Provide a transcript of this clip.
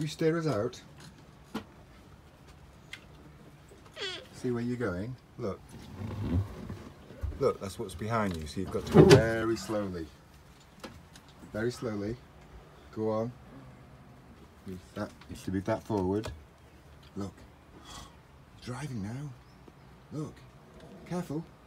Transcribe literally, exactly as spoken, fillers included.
You steer us out. See where you're going? Look. Look, that's what's behind you, so you've got to go very slowly. Very slowly. Go on. Move that. You should move that forward. Look. Driving now. Look. Careful.